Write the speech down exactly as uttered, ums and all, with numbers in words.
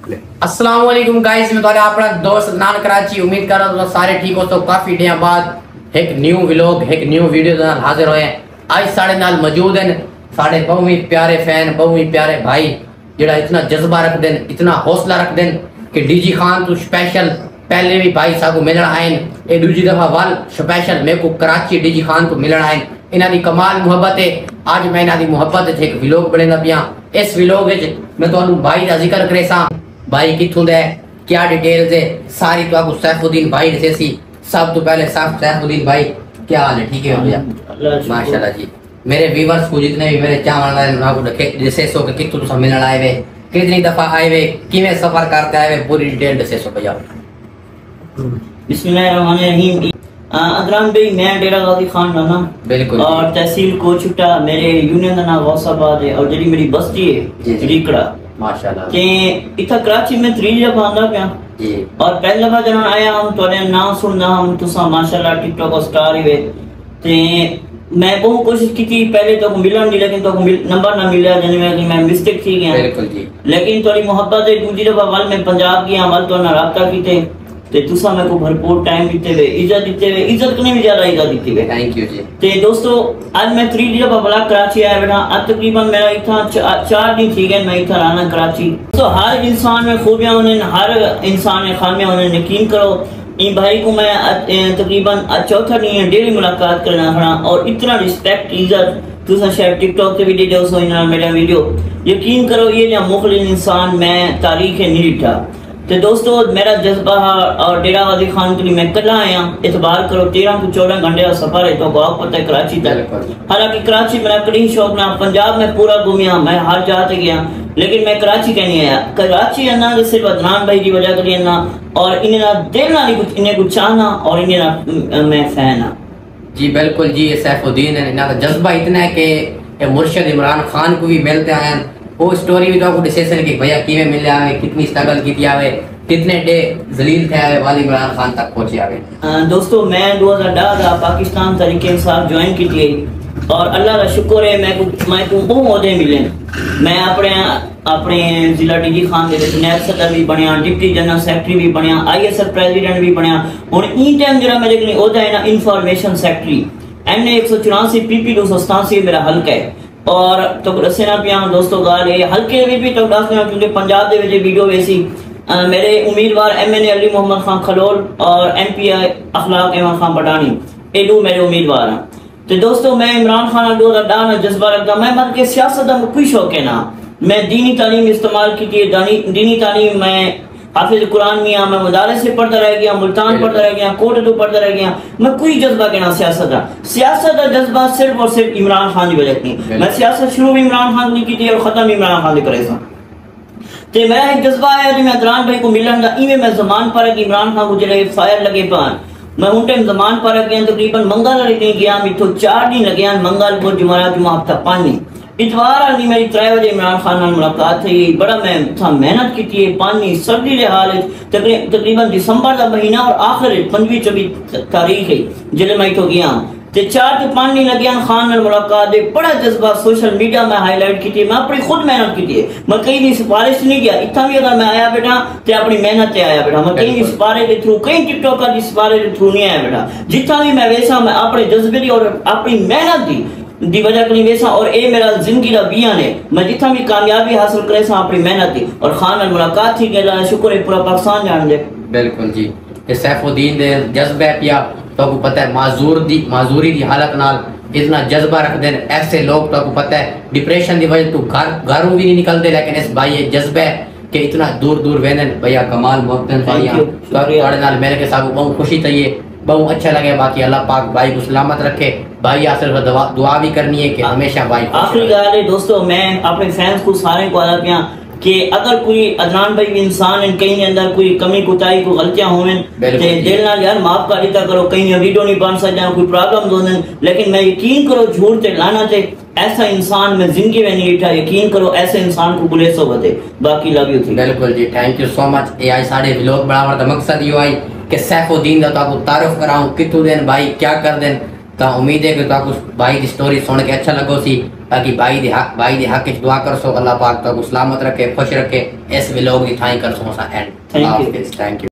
अस्सलाम वालेकुम गाइस, मैं तुम्हारा अपना दोस्त अदनान कराची। उम्मीद कर रहा हूँ सारे ठीक हो। तो काफी दिन बाद एक न्यू व्लॉग एक न्यू वीडियो नाल हाजिर होए। आज साढ़े नाल मौजूद हैं साढ़े बहुत ही प्यारे फैन, बहुत ही प्यारे भाई जेड़ा इतना जज्बा रख देन, इतना हौसला रख देन कि डीजी खान तू स्पेशल पहले भी भाई साहब मिलन आए, ये दूसरी दफा वाल स्पेशल मेरे को कराची डीजी खान को मिलन आए। इन्हों की कमाल मुहब्बत है। आज मैं इन्हों की मुहब्बत एक व्लॉग बनेगा पिया। इस व्लॉग मैं तो भाई का जिक्र करे सा, भाई कितों दा है, क्या डिटेल्स है सारी तो आपको सैफुद्दीन भाई दसेसी। सब तो पहले साफ सैफुद्दीन भाई क्या हाल है? ठीक है भैया, माशाल्लाह जी। मेरे व्यूअर्स को जितने भी मेरे चावल वाले दसे सो के कितों तुम मिलने आए वे, कितनी दफा आए वे, किवें सफर करते आए वे, पूरी डिटेल दसे सो भैया। बिस्मिल्लाहिर्रहमानिर्रहीम। अदनान भाई मैं डेरा गाजी खान नाना बिल्कुल, और तहसील कोचुटा मेरे यूनियन का नाम गौसाबाद है और जी मेरी बस्ती है रीकड़ा माशाल्लाह। के इतना कराची में त्री दफा आंदा पिया जी। और पहली दफा जब आया हम तोरे नाम सुनदा हम तुसा माशाल्लाह टिकटॉक और स्टार ही ते मैं बहुत कोशिश की थी पहले तो मिलन दी, लेकिन तो नंबर ना मिला जने में मैं मिस्टेक थी गया। बिल्कुल जी। लेकिन थोड़ी मोहब्बत है दूसरी दफा वाल में पंजाब गया वाल तो ना राब्ता कीते ते तुसा मेरे को भरपूर टाइम दिते वे, इज्जत दिते वे, इज्जत कने भी ज्यादा इज्जत दिती वे। थैंक यू जी। ते दोस्तों आज मैं थ्री डी दफा बला कराची आया बेटा। आज तकरीबन मेरा इतना चार दिन थी गए मैं इतना रहना कराची। तो हर इंसान में खूबियां होने, हर इंसान में खामियां होने, यकीन करो इन भाई को मैं तकरीबन चौथा दिन डेली मुलाकात करना खड़ा और इतना रिस्पेक्ट इज्जत तुसा शायद टिकटॉक पे भी दे दो सो इन मेरा वीडियो। यकीन करो ये जो मुखलिस इंसान मैं तारीख है नहीं लिखा। तो दोस्तों मेरा जज्बा और डेरा गाजी खान के लिए मैं कल आया, इतबार करो तेरह को चौदह घंटे का सफर है तो बहुत पता है कराची तक। हालांकि कराची मेरा कड़ी शौक ना, पंजाब में पूरा घूमिया, मैं हर जाते गया, लेकिन मैं कराची कह नहीं आया। कराची अन्ना सिर्फ अदनान भाई की वजह करी अन्ना और इन्हें दिल ना नहीं कुछ इन्हें कुछ चाहना और इन्हें मैं फैन हाँ जी। बिल्कुल जी, ये सैफुद्दीन है, इन्हों का जज्बा इतना है कि मुर्शद इमरान खान को भी मिलते आए। वो स्टोरी भी तो आपको डिसीजन कि भैया किवें मिले आवे, कितनी स्ट्रगल की आवे, कितने डे जलील थे आवे वाली इमरान खान तक पहुंचे आवे। दोस्तों मैं दो हज़ार दस का पाकिस्तान तरीके इंसाफ ज्वाइन की थी और अल्लाह का शुक्र है मैं को मैं को बहुत ओहदे मिले। मैं अपने अपने जिला डीजी खान दे विच नायब सदर भी बनया, डिप्टी जनरल सेक्रेटरी भी बनया, आईएसएफ प्रेसिडेंट भी बनया। हुन ई टाइम जरा मेरे लिए ओहदा है ना इंफॉर्मेशन सेक्रेटरी एमए एक सौ चौरासी पीपी दो सौ सतासी मेरा हल्का है। और तो दसना पिया दोस्तों गाल ये हल्के भी भी तो दसना क्योंकि पंजाब दे विच वीडियो वैसी मेरे उम्मीदवार एमएनए अली मोहम्मद खान खलोल और एमपी अखलाक अहमद खान पठानी ये दो मेरे उम्मीदवार हैं। तो दोस्तों मैं इमरान खान दो हजार डाल जज्बा रखता मैं मत के सियासत का कोई शौक है ना। मैं दीनी तालीम इस्तेमाल की थी, दीनी तालीम मैं हाफिज कुरान मियाँ मैं मदारस से पढ़ता रह गया, मुल्तान पढ़ता रह गया, कोट तो पढ़ता रह गया। मैं कोई जज्बा कहना सियासत का सियासत का जज्बा सिर्फ और सिर्फ इमरान खान की वजह थी। मैं सियासत शुरू भी इमरान खान की थी और खत्म इमरान खान करे सा। ते मेरा एक जज्बा है जो मैं अदनान भाई को मिलन का इवें मैं जमान पर कि इमरान खान को जड़े फायर लगे पान मैं उन टाइम जमान पर गया तकरीबन मंगल नहीं गया मिथो चार दिन लगे मंगल को जुमा जुमा हफ्ता पानी इतवार वाली मेरी त्रै बजे इमरान खान नाल मुलाकात थी। बड़ा मैं था मेहनत की थी, पानी सर्दी के हाल तकरीबन दिसंबर का महीना और आखिर पंजी चौबी तारीख है जिले मैं तो गया ते चार तो पानी लगे खान नाल मुलाकात दे बड़ा जज्बा सोशल मीडिया में हाईलाइट की थी। मैं अपनी खुद मेहनत की थी, मैं कहीं भी सिफारिश नहीं किया। इतना भी अगर मैं आया बेटा ते अपनी मेहनत से आया बेटा, मैं कहीं भी सिफारिश के थ्रू कहीं टिकटॉक का सिफारिश के थ्रू नहीं आया बेटा। जितना भी मैं वैसा मैं अपने जज्बे की और अपनी मेहनत दी दी वजह करी वैसा और ए मेरा जिंदगी का बियान है। मैं जितना भी कामयाबी हासिल करे सा अपनी मेहनत थी और खान नाल मुलाकात थी के शुक्र है पूरा पाकिस्तान जान दे। बिल्कुल जी, ये सैफुद्दीन दे जज्बे पिया तो आपको पता है माजूर दी माजूरी दी हालत नाल इतना जज्बा रख देन ऐसे लोग तो आपको पता है डिप्रेशन की वजह तो घर घरों भी नहीं निकलते, लेकिन इस भाई ये जज्बे के इतना दूर दूर वेंदन भैया कमाल मोहब्बत भैया तो नाल मेरे के साथ बहुत खुशी चाहिए, बहुत अच्छा लगे। बाकी अल्लाह पाक भाई को सलामत रखे। भाई आसर दुआ, दुआ भी करनी है कि हमेशा भाई। आखिरी गाल है दोस्तों मैं अपने फैंस को सारे को आदा पिया कि अगर कोई अदनान भाई भी इंसान है कहीं अंदर कोई कमी कुताही को गलतियां होवें ते दिल नाल यार माफ कर दिया करो। कहीं वीडियो नहीं बन सकता कोई प्रॉब्लम होने, लेकिन मैं यकीन करो झूठ ते लाना ते ऐसा इंसान में जिंदगी में नहीं बैठा। यकीन करो ऐसे इंसान को बुले सो बते। बाकी लव यू थी। बिल्कुल जी, थैंक यू सो मच। ये आज सारे व्लॉग बनाने का मकसद यो आई कि सैफुद्दीन का तो आपको तारुफ कराऊं कितों दिन भाई क्या कर देन तो उम्मीद है कि तुहाकू भाई की स्टोरी सुन के अच्छा लगो सी। बाकी भाई दे हक भाई दे हक दुआ कर सो अल्लाह पाक तुहाकू सलामत रखे खुश रखे। इस व्लॉग की थाई कर सो सा एंड। Thank you thank you.